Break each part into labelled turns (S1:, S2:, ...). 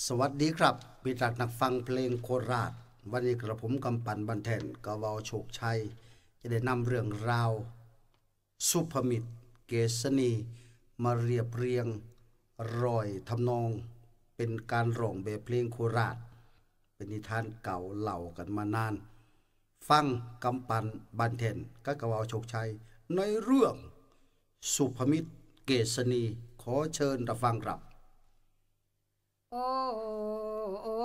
S1: สวัสดีครับมิตรนักฟังเพลงโคราชวันนี้กระผมกำปั่นบันเทนกวาวโชคชัยจะได้นำเรื่องราวสุภมิตรเกษณีมาเรียบเรียงรอยทำนองเป็นการร้องแบบเพลงโคราชเป็นนิทานเก่าเล่ากันมานานฟังกำปั่นบันเทนกับกวาวโชคชัยในเรื่องสุภมิตรเกษณีขอเชิญรับฟังครับ
S2: โอ้โอ้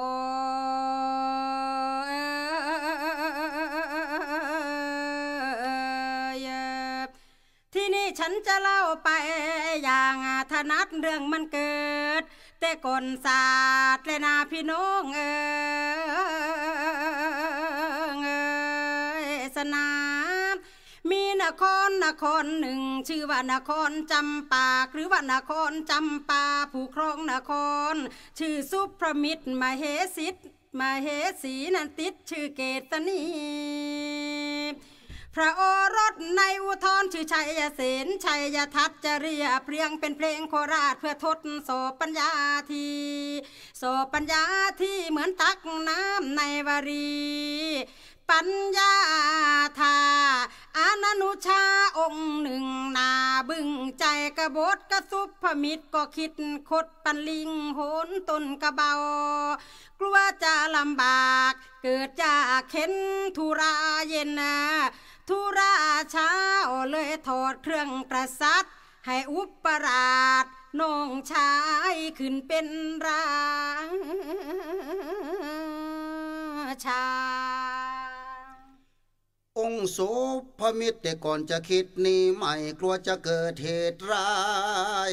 S2: ที่นี่ฉันจะเล่าไปอย่างถนัดเรื่องมันเกิดแต่ก่อนศาสตร์และนาพี่น้องสนามมีนครหนึ่งชื่อว่านครจำปาหรือว่านครจำปาผู้ครองนครชื่อสุพมิตรมเหสิทธิ์มเหสีนันติดชื่อเกตนีพระโอรสในอุทธรชื่อชัยเสนชัยทัตจะเรียบเรียงเป็นเพลงโคราชเพื่อทดสอบปัญญาที่เหมือนตักน้ำในวารีปัญญาธาอานุชาองค์หนึ่งนาบึงใจกระบดกระสุพมิตรก็คิดคดปันลิงโหนต้นกระเบากลัวจะลำบากเกิดจากเข็นธุระเย็นธุระเช้าเลยถอดเครื่องประสัดให้อุปราชน้องชายขึ้นเป็นราชา
S1: องค์โสภมิตรแต่ก่อนจะคิดนี่ไม่กลัวจะเกิดเหตุร้าย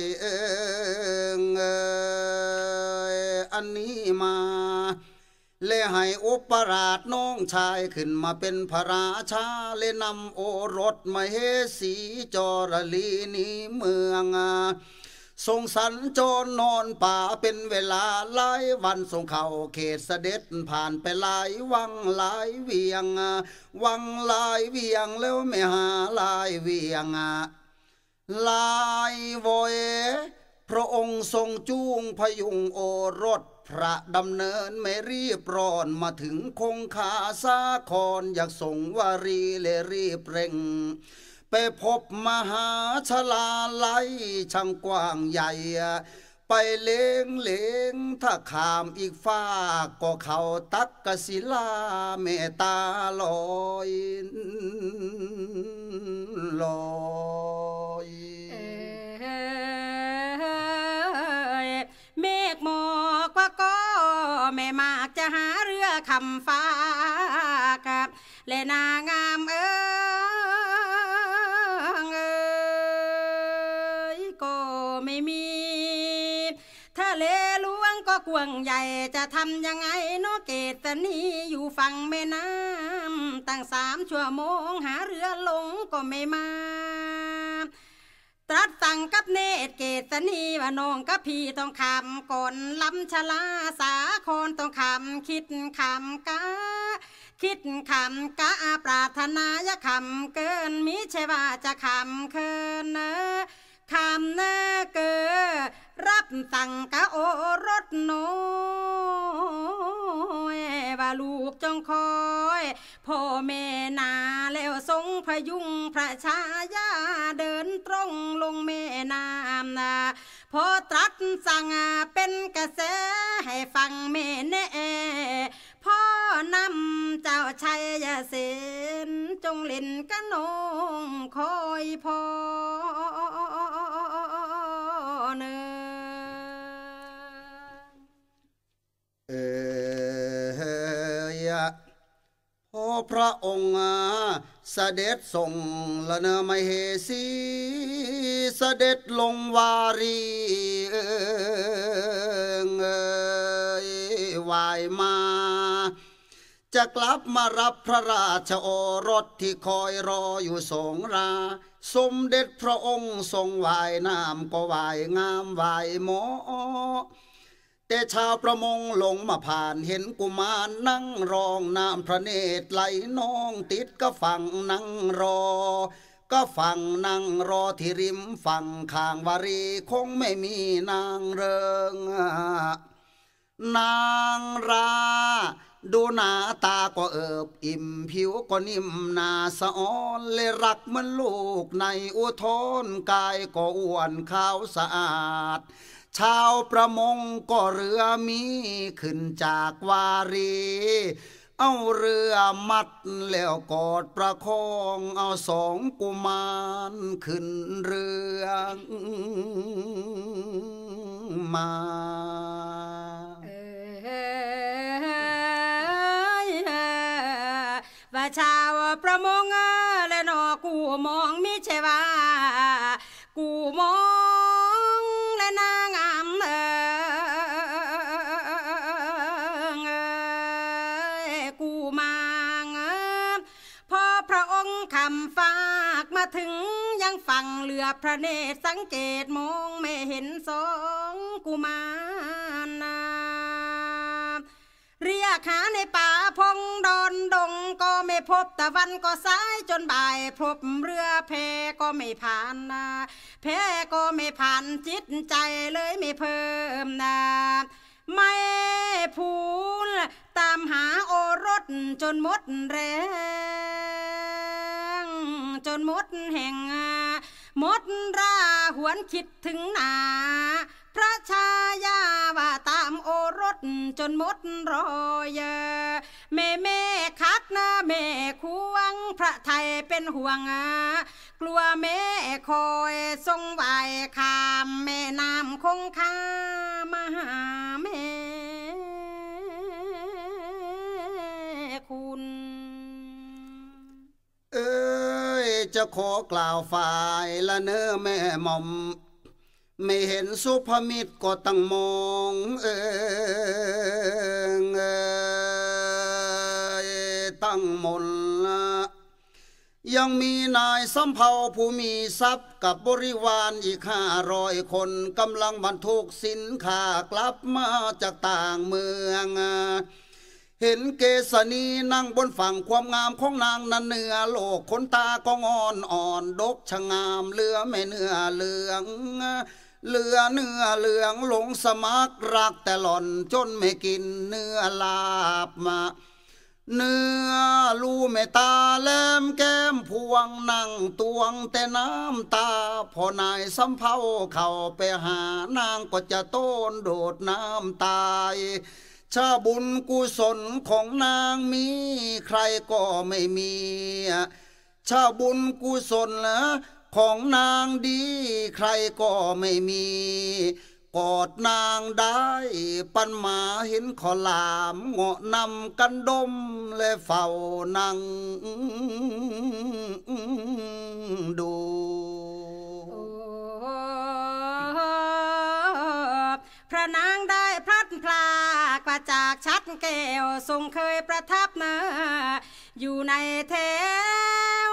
S1: อันนี้มาเลยให้อุปราชน้องชายขึ้นมาเป็นพระราชาเลยนำโอรสมาเฮสีจรลีนี้เมืองทรงสัญจรนอนป่าเป็นเวลาหลายวันทรงเข้าเขตเสด็จผ่านไปหลายวังหลายเวียงวังหลายเวียงแล้วไม่หาหลายเวียงหลายโวยพระองค์ทรงจูงพยุงโอรสพระดำเนินไม่รีบร้อนมาถึงคงคาสาครอยากส่งวารีเลยรีบเร่งไปพบมหาชลาลัยช่างกว้างใหญ่ไปเล็งถ้าข้ามอีกฟ้าก็เขาตักกศิลาเมตาลอยลอย
S2: เมฆหมอกว่าก็ไม่มากจะหาเรือคำฟ้ากับและนางามก็ไม่มีทะเลหลวงก็กว้างใหญ่จะทำยังไงเนาะเกตนีอยู่ฝั่งแม่น้ำตั้ง3 ชั่วโมงหาเรือลงก็ไม่มาตรัสสั่งกับเนตรเกตนีว่าน้องกับพี่ต้องคำก่อนลำชลาสาครต้องคำคิดคำกะปรารถนายคำเกินมิใช่ว่าจะคำเคินคำเกิรับสั่งกะโอรสน้อยว่าลูกจงคอยพ่อแม่นาแล้วทรงพยุงพระชายาเดินตรงลงแม่น้ำพอตรัสสั่งเป็นกระแสให้ฟังแม่แน่พ่อนำเจ้าชัยเสนจงเล่นกะน้องคอยพอเนื้
S1: อพอพระองค์เสด็จส่งละเนมเหสีเสด็จลงวารีวายมาจะกลับมารับพระราชโอรสที่คอยรออยู่สงราสมเด็จพระองค์ทรงวายน้ำก็วายงามวายหมอแต่ชาวประมงลงมาผ่านเห็นกุมารนั่งรองน้ำพระเนตรไหลนองติดก็ฝั่งนั่งรอก็ฝั่งนั่งรอที่ริมฝั่งข้างวารีคงไม่มีนางเริงนางราดูหน้าตาก็เอิบอิ่มผิวก็นิ่มหน้าสะอ้อนเลยรักเหมือนลูกในอุทนกายก็อ้วนขาวสะอาดชาวประมงก็เรือมีขึ้นจากวารีเอาเรือมัดแล้วกอดประคองเอาสองกุมารขึ้นเรือมา
S2: ว่าชาวประมงและนอกูมองมิใช่ว่ากูมองและนางามกูมางพอพระองค์คำฝากมาถึงยังฝั่งเรือพระเนตรสังเกตมองไม่เห็นสองกุมารเรียกหาในป่าพงดอนดงก็ไม่พบตะวันก็สายจนบ่ายพบเรือแพก็ไม่ผ่านแพก็ไม่ผ่านจิตใจเลยไม่เพิ่มไม่พูนตามหาโอรสจนหมดแรงจนหมดแห่งหมดราหวนคิดถึงหนาพระชายาว่าตามโอรสจนหมดรอยแม่คัดนะแม่ควงพระไทยเป็นห่วงกลัวแม่คอยทรงไหวคามแม่น้ำคงคามาหาแม่คุณ
S1: จะขอกล่าวฝ่ายละเน้อแม่หม่อมไม่เห็นสุภมิตรก็ตั้งมองตั้งมนยังมีนายสำเภาผู้มีทรัพย์กับบริวารอีก500 คนกำลังบรรทุกสินค้ากลับมาจากต่างเมืองเห็นเกษณีนั่งบนฝั่งความงามของนางนั้นเนื้อโลกขนตาก็งอนอ่อนดกชะงามเลือไม่เนื้อเหลืองเลือเนื้อเหลืองหลงสมัครรักแต่หล่อนจนไม่กินเนื้อลาบมาเนื้อลูไม่ตาแหลมแก้มพวงนั่งตวงแต่น้ำตาพอนายสำเภาเข้าไปหานางก็จะโต้นโดดน้ำตายชาบุญกุศลของนางมีใครก็ไม่มีชาบุญกุศลของนางดีใครก็ไม่มีกอดนางได้ปันมาเห็นขอลามเงาะนำกันดมและเฝ้านั่งดู
S2: พระนางได้พลัดพรากว่าจากชัดแก้วทรงเคยประทับอยู่ในแถว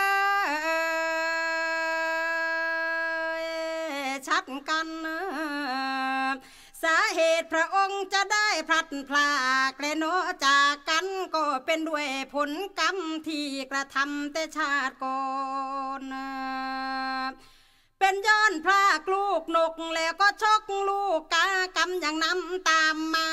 S2: ชัดกันสาเหตุพระองค์จะได้พลัดพรากและโนจากกันก็เป็นด้วยผลกรรมที่กระทำแต่ชาติก่อนเป็นย้อนพรากลูกนกแล้วก็ชกลูกกากำอย่างน้ำตามมา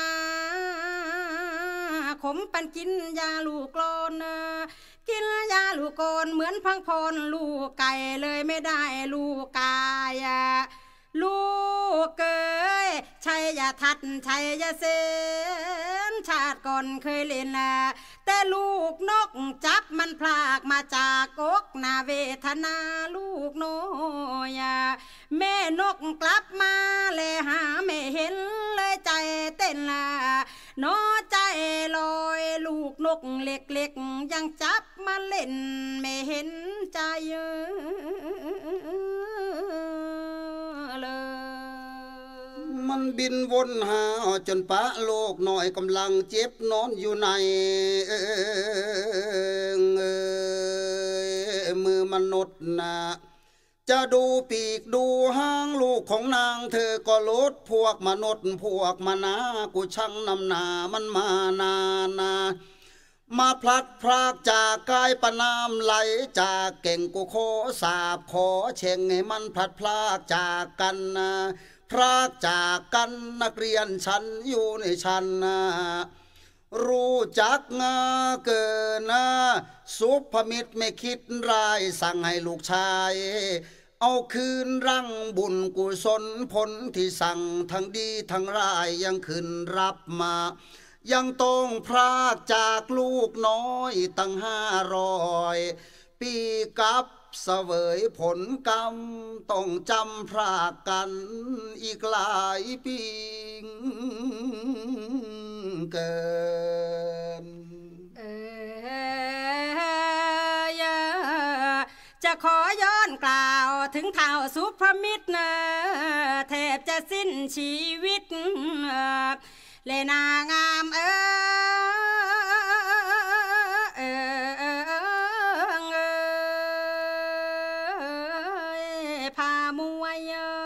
S2: ขมปันกินยาลูกกลอนกินยาลูกกลอนเหมือนพังพรลูกไก่เลยไม่ได้ลูกกายลูกเกยชัยยาทัดชัยยาเสนชาติก่อนเคยเล่นแต่ลูกนกจับมันพลากมาจากอกนาเวทนาลูกน้อยแม่นกกลับมาเลยหาไม่เห็นเลยใจเต้นน้อใจลอยลูกนกเล็กๆยังจับมาเล่นไม่เห็นใจ
S1: มันบินวนหาจนปะโลกหน่อยกำลังเจ็บนอนอยู่ในมือมนุษย์จะดูปีกดูห้างลูกของนางเธอก็ลดพวกมนุษย์พวกมนากูช่างนำหนามันมานานมาพลัดพรากจากกายปนามไหลจากเก่งกูขอสาบขอเช่งให้มันพลัดพรากจากกันพรากจากกันนักเรียนชั้นอยู่ในชั้นรู้จักเกินสุภมิตรไม่คิดร้ายสั่งให้ลูกชายเอาคืนรังบุญกุศลผลที่สั่งทั้งดีทั้งร้ายยังขึ้นรับมายังต้องพรากจากลูกน้อยตั้ง500 ปีกับเสวยผลกรรมต้องจำพรากกันอีกหลายปีเกิน
S2: จะขอย้อนกล่าวถึงเท่าสุภมิตรแทบจะสิ้นชีวิตเลนางามพามวย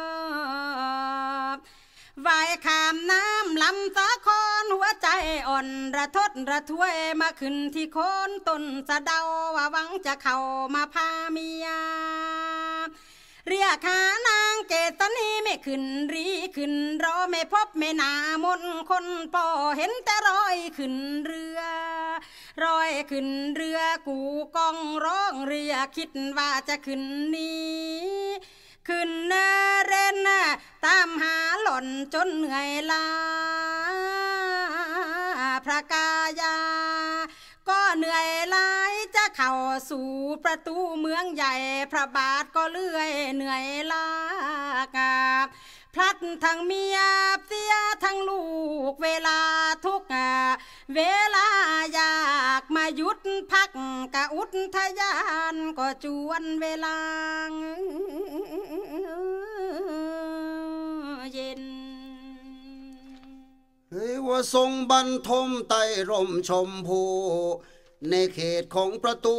S2: ไหวขามน้ำลำสะคอนหัวใจอ่อนระทดระทวยมาขึ้นที่โคนต้นสะเดาว่าหวังจะเข้ามาพาเมียเรียกหานางเกตนีไม่ขึ้นรีขึ้นรอไม่พบไม่นามนคนป่อเห็นแต่รอยขึ้นเรือรอยขึ้นเรือกูกองร้องเรียคิดว่าจะขึ้นนี้ขึ้นเรนตามหาหล่อนจนเหนื่อยล้าพระกายาก็เหนื่อยล้ายจะเข้าสู่ประตูเมืองใหญ่พระบาทก็เลื่อยเหนื่อยล้ากาพลัดทั้งเมียเสียทั้งลูกเวลาทุกเวลาอยากมาหยุดพักกะอุทยานก็จวนเวลาเย็น
S1: เฮ้ยว่าทรงบรรทมไต้ร่มชมพูในเขตของประตู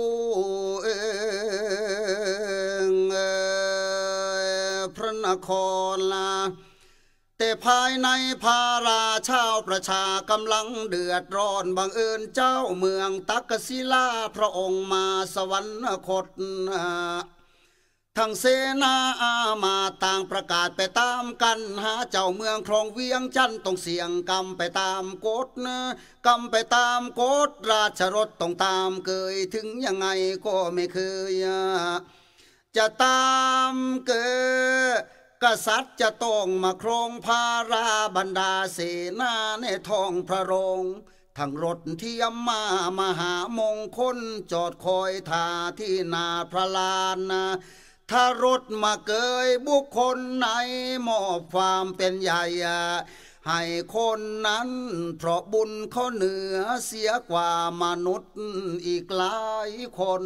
S1: พระนครแต่ภายในพาราชาวประชากำลังเดือดร้อนบังเอิญเจ้าเมืองตักกศิลาพระองค์มาสวรรคตทั้งเสนาอามาต่างประกาศไปตามกันหาเจ้าเมืองครองเวียงจันทร์ต้องเสี่ยงกรรมไปตามกฎกรรมไปตามกฎราชรถต้องตามเกยถึงยังไงก็ไม่เคยจะตามเกยกษัตริย์จะต้องมาครองพาราบรรดาเสนาในท้องพระโรงทั้งรถเทียมมามหามงคลจอดคอยท่าที่นาพระลานถ้ารถมาเกยบุคคลไหนมอบความเป็นใหญ่ให้คนนั้นเพราะบุญเขาเหนือเสียกว่ามนุษย์อีกหลายคน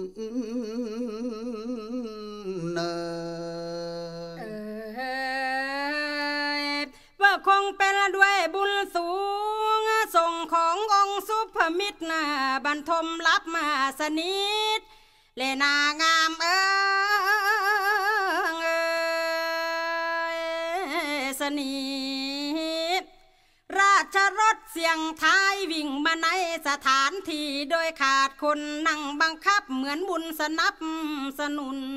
S2: ว่าคงเป็นด้วยบุญสูงส่งขององค์สุภมิตรบรรทมรับมาสนิทเลนางามสนิทราชรถเสียงท้ายวิ่งมาในสถานที่โดยขาดคนนั่งบังคับเหมือนบุญสนับสนุน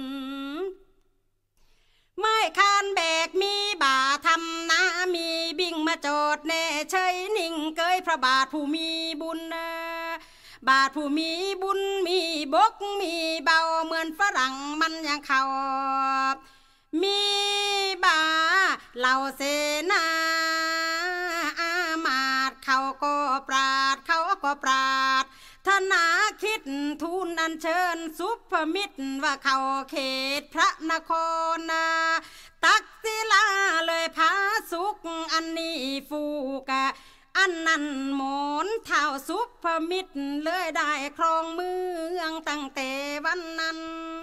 S2: ไม่คานแบกมีบ่าทำนามีบิ่งมาจอดแน่เฉยนิ่งเกยพระบาทผู้มีบุญบาทผู้มีบุญมีบกมีเบาเหมือนฝรั่งมันยังเขามีบ่าเหล่าเสนาอามาตย์เขาก็ปราดเขาก็ปราดธนาคิดทูลอัญเชิญสุภมิตรว่าเขาเขตพระนครตักศิลาเลยพาสุขอันนี้ฟูกะอันนั้นหมนเท่าสุภมิตรเลยได้ครองเมืองตั้งแต่วันนั้น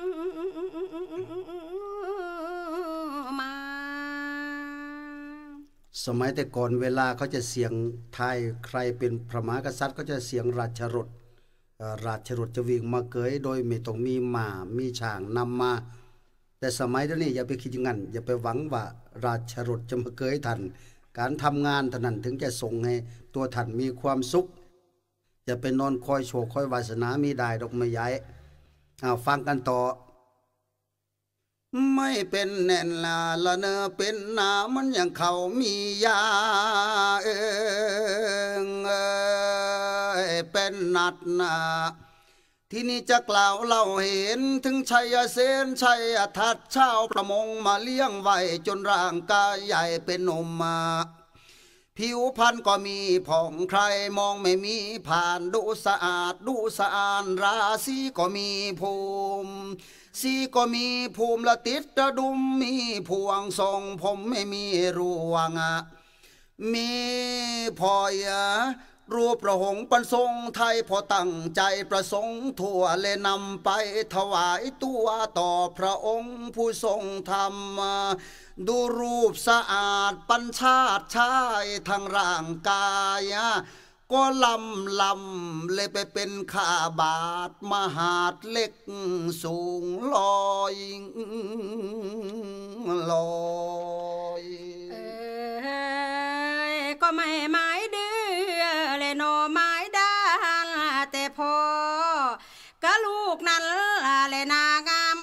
S2: มา
S1: สมัยแต่ก่อนเวลาเขาจะเสียงทายใครเป็นพระมหากษัตริย์ก็จะเสียงราชรถจะวิ่งมาเกยโดยไม่ต้องมีม้ามีช้างนำมาแต่สมัยเดี๋ยวนี้อย่าไปคิดอย่างนั้นอย่าไปหวังว่าราชรถจะมาเกยทันการทำงานเท่านั้นถึงจะส่งให้ตัวท่านมีความสุขอย่าไปนอนคอยโชคคอยวาสนามีได้ดอกไม้ใหญ่ฟังกันต่อไม่เป็นแน่นละเนอเป็นหนามันอย่างเขามียาเป็นนัดนาที่นี่จะกล่าวเล่าเห็นถึงชัยเสนชัยทัดเช่าประมงมาเลี้ยงไว้จนร่างกายใหญ่เป็นหนุ่มมาผิวพรรณก็มีผ่องใครมองไม่มีผ่านดูสะอาดดูสะอาดราศีก็มีภูมิสีก็มีภูมิละติดระดุมมีพวงทรงผมไม่มีรวงมีพอยรูปประหงปันทรงไทยพอตั้งใจประสงค์ทั่วเลยนำไปถวายตัวต่อพระองค์ผู้ทรงธรรมดูรูปสะอาดปัญชาติชายทางร่างกายก็ลำเลยไปเป็นข้าบาทมหาดเล็กสูงลอยลอย
S2: ก็ไม่หมายดื้อเลยโนหมายด้านแต่พอกะลูกนั้นเลยนางาม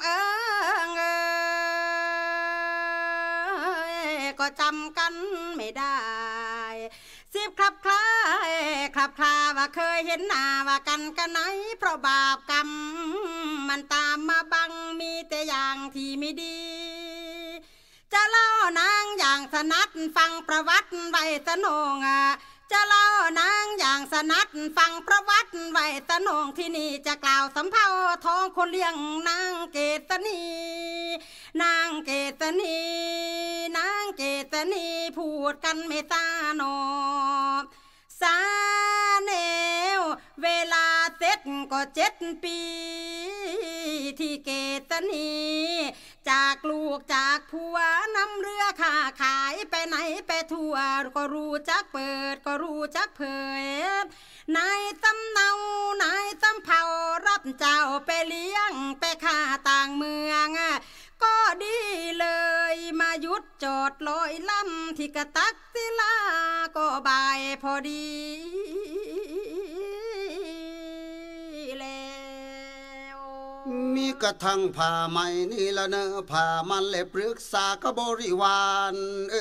S2: ก็จำกันไม่ได้สิบคลับคลาว่าเคยเห็นหน้าว่ากันไหนเพราะบาปกรรมมันตามมาบังมีแต่อย่างที่ไม่ดีจะเล่านางอย่างสนัดฟังประวัติไว้สนงจะเล่านางอย่างสนัดฟังประวัติไว้สนงที่นี่จะกล่าวสำเภาท้องคนเลี้ยงนางเกตนีนางเกตนีนางเกตนีพูดกันไม่ตาโนสาเนวเวลาเสร็จก็7 ปีที่เกตนีจากลูกจากผัวนำเรือค้าขายไปไหนไปทั่วก็รู้จักเปิดก็รู้จักเผยนายสำเนานายสำเภารับเจ้าไปเลี้ยงไปข้าต่างเมืองก็ดีเลยมาหยุดจอดลอยลำที่กระตักศิลาก็บ่ายพอดีแล้ว
S1: มีกระทั่งผ้าไหมนี่ละเนอผ้ามันเลยปรึกษากับบริวาร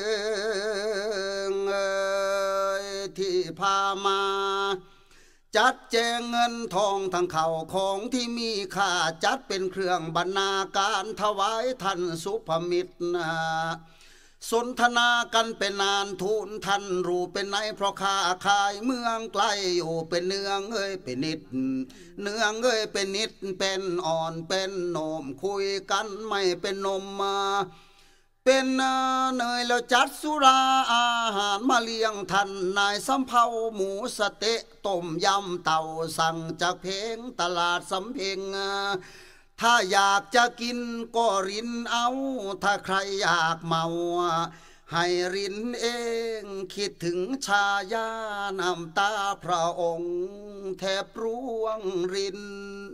S1: ที่พามาจัดแจงเงินทองทั้งเข่าของที่มีค่าจัดเป็นเครื่องบรรณาการถวายท่านสุภมิตรสนทนากันเป็นนานทูลท่านรู้เป็นไหนเพราะข้าขายเมืองไกลอยู่เป็นเนืองเป็นนิดเนืองเป็นนิดเป็นอ่อนเป็นโหนมคุยกันไม่เป็นนมมาเป็นเนยแล้วจัดสุราอาหารมาเลี้ยงท่านนายสำเภาหมูสะเต๊ะต้มยำเต่าสั่งจากเพงตลาดสำเพ็งถ้าอยากจะกินก็รินเอาถ้าใครอยากเมาให้รินเองคิดถึงชายาน้ำตาพระองค์แทบร่วงริน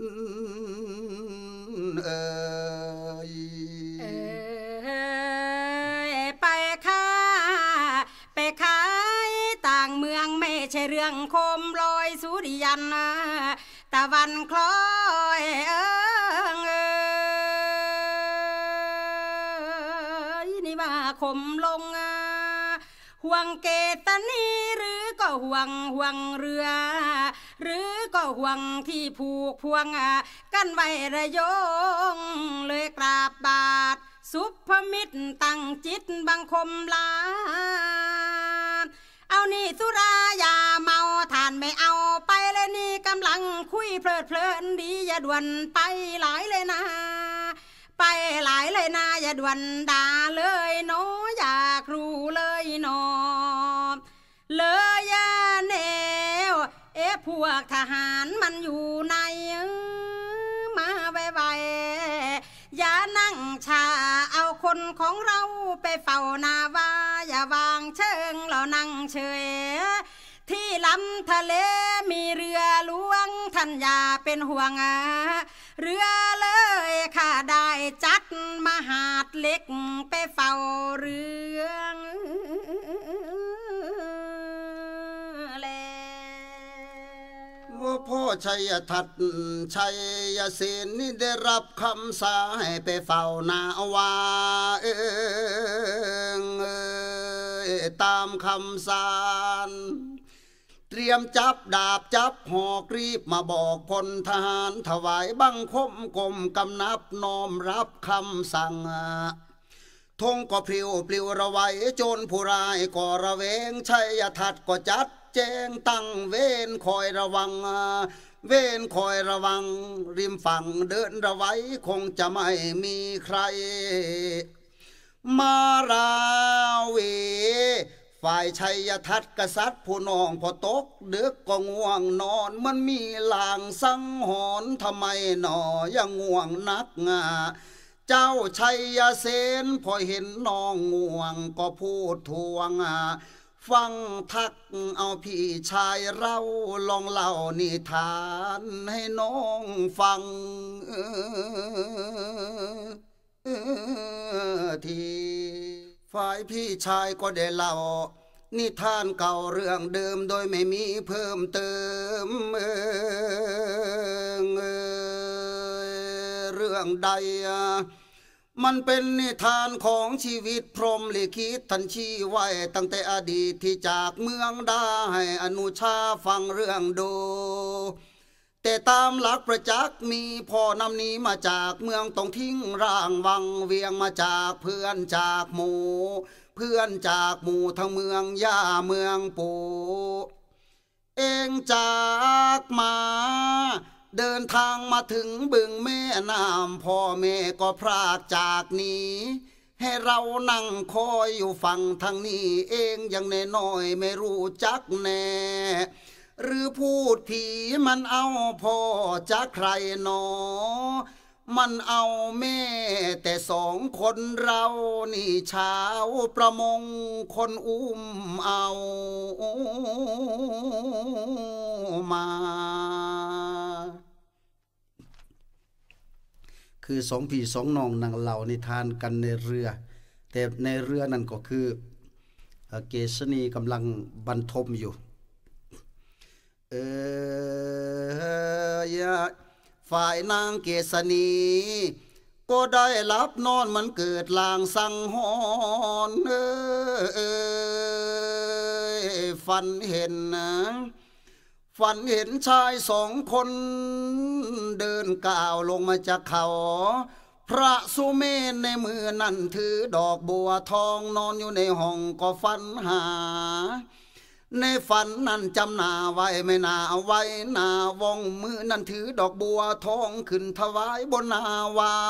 S2: ไปขายต่างเมืองไม่ใช่เรื่องโคมลอยสุริยันตะวันคล้อยนี่ว่าคมลงห่วงเกตนีหรือก็ห่วงเรือหรือก็ห่วงที่ผูกพวงกันไว้ระยงเลยกราบบาทสุภมิตรตั้งจิตบังคมลาเอานี่สุรายาเมาทานไม่เอาไปเลยนี่กำลังคุยเพลินดีอย่าด่วนไปหลายเลยนะไปหลายเลยนะอย่าด่วนด่าเลยเนาะอยากรู้เลยเนาะเลยอย่าแนวพวกทหารมันอยู่ในมาไวๆอย่านั่งชาเอาคนของเราไปเฝ้านาว่าอย่าวางเชิงเรานั่งเฉยที่ลำทะเลมีเรือหลวงท่านอย่าเป็นห่วงเรือเลยข้าได้จัดมหาดเล็กไปเฝ้าเรือ
S1: พ่อชัยทัตชัยเสนนี่ได้รับคำสาให้ไปเฝ้านาวาตามคำสารเตรียมจับดาบจับหอกรีบมาบอกพลทหารถวายบังคมกรมกำนับน้อมรับคำสั่งธงก็พลิ้วปลิวระไว้โจรผู้ร้ายก็ระเวงชัยทัตก็จัดแจงตั้งเว้นคอยระวังเว้นคอยระวังริมฝั่งเดินระไว้คงจะไม่มีใครมาราเวฝ่ายชัยทัตกษัตริย์ผู้น้องพอตกดึกก็ง่วงนอนมันมีลางสังหรณ์ทำไมหนอยังง่วงนักเจ้าชัยเสนพอเห็นน้องง่วงก็พูดทวงฟังทักเอาพี่ชายเราลองเล่านิทานให้น้องฟังทีฝ่ายพี่ชายก็ได้เล่านิทานเก่าเรื่องเดิมโดยไม่มีเพิ่มเติมเรื่องใดมันเป็นนิทานของชีวิตพรหมลิขิตทันชี้ไว้ตั้งแต่อดีตที่จากเมืองได้ให้อนุชาฟังเรื่องดูแต่ตามหลักประจักษ์มีพ่อนำนี้มาจากเมืองต้องทิ้งร่างวังเวียงมาจากเพื่อนจากหมู่เพื่อนจากหมู่ทั้งเมืองย่าเมืองปู่เองจากมาเดินทางมาถึงบึงแม่น้ำพ่อแม่ก็พรากจากนี้ให้เรานั่งคอยอยู่ฝั่งทางนี้เองยังน้อยไม่รู้จักแน่หรือพูดผีมันเอาพ่อจะใครหนอมันเอาแม่แต่สองคนเรานี่ชาวประมงคนอุ้มเอามาคือสองพี่สองน้องนั่งเล่านิทานกันในเรือแต่ในเรือนั่นก็คือเกษณีกำลังบรรทมอยู่ฝ่ายนางเกษณีก็ได้รับนอนมันเกิดลางสังหรณ์ฝันเห็นชายสองคนเดินก้าวลงมาจากเขาพระสุเมธในมือนั่นถือดอกบัวทองนอนอยู่ในห้องก็ฝันหาในฝันนั้นจำหน้าไว้ไม่น่าไว้หน้าวงมือนั้นถือดอกบัวทองขึ้นถวายบนนาวา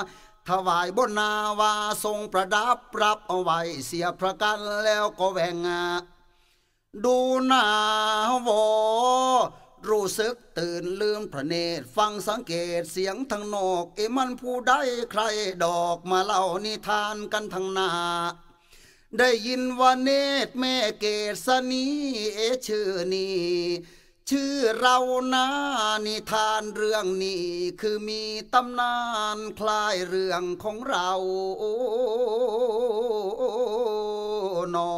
S1: ทรงประดับรับเอาไว้เสียพระกันแล้วก็แหวงดูหน้าวอรู้สึกตื่นลืมพระเนตรฟังสังเกตเสียงทางนอกมันผู้ใดใครดอกมาเล่านิทานกันทางหน้าได้ยินว่าเนตรแม่เกษณีชื่อนี้ชื่อเรานะนิทานเรื่องนี้คือมีตำนานคล้ายเรื่องของเรานอ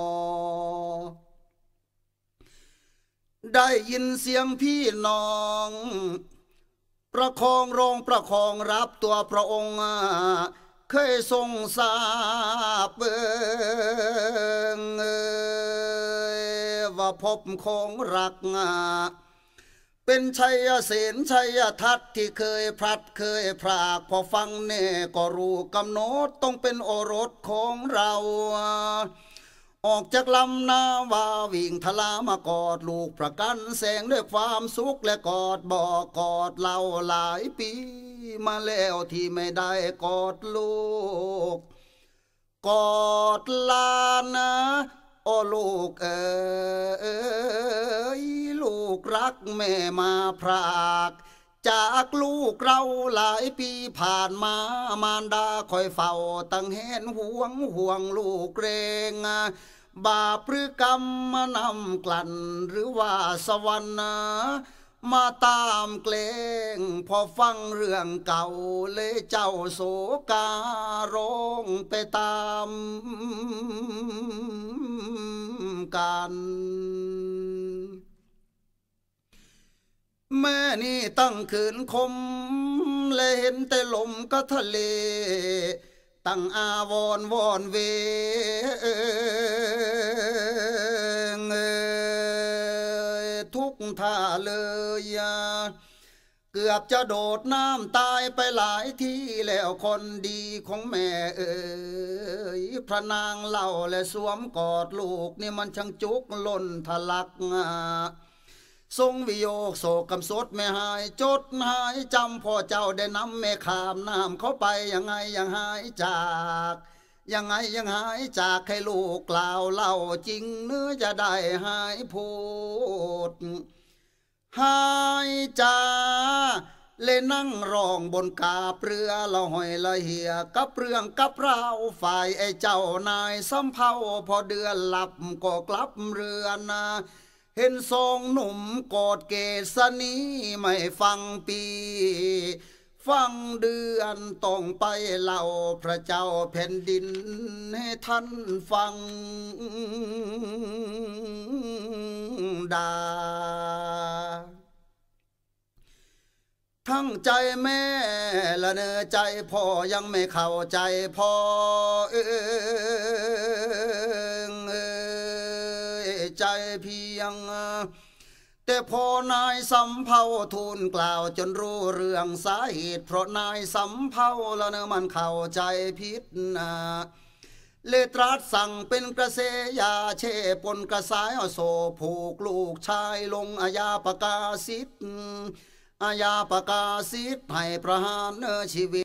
S1: ได้ยินเสียงพี่น้องประคองรองประคองรับตัวพระองค์เคยทรงทราบว่าพบของรักเป็นชัยเสนชัยทัตที่เคยพลัดเคยพรากพอฟังเน่ก็รู้กำหนดต้องเป็นโอรสของเราออกจากลำนาวาวิ่งทลามากอดลูกประกันแสงด้วยความสุขและกอดบอกกอดเราหลายปีมาแล้วที่ไม่ได้กอดลูกกอดลานนะโอ้ลูกลูกรักแม่มาพรากจากลูกเราหลายปีผ่านมามารดาคอยเฝ้าตั้งเห็นห่วงลูกเกรงบาปหรือกรรมมานำกลั่นหรือว่าสวรรค์มาตามเกลงพอฟังเรื่องเก่าเลยเจ้าโศการ้องไปตามกันแนี่ตั้งขืนคมและเห็นแต่ลมก็ทะเลตั้งอาวรวอนเวทุกท่าเลยเกือบจะโดดน้ำตายไปหลายที่แล้วคนดีของแม่พระนางเล่าและสวมกอดลูกนี่มันช่างจุกล้นทะลักทรงวิโยกโศกกำสดไม่หายจดหายจำพ่อเจ้าได้นำแม่ขามน้ำเข้าไปยังไงยังหายจากยังไงยังหายจากให้ลูกกล่าวเล่าจริงเนื้อจะได้หายพูดหายจาเล่นนั่งร้องบนกาเปลือละหอยละเหียกับเรื่องกับเราฝ่ายไอ้เจ้านายสำเภาพอเดือนหลับก็กลับเรือนเห็นทรงหนุ่มกอดเกศนีไม่ฟังปีฟังเดือนต้องไปเล่าพระเจ้าแผ่นดินให้ท่านฟังดาทั้งใจแม่ละเนอใจพ่อยังไม่เข้าใจพ่อใจเพียงแต่พอนายสำเภาทูลกล่าวจนรู้เรื่องสาเหตุเพราะนายสำเภาละเนอมันเข้าใจผิดเลตรัสสั่งเป็นกระเสยาเช่ปนกระสายเอาโซผูกลูกชายลงอาญาประกาศิษย์อาญาประกาศิษย์ให้ประหารชีวิต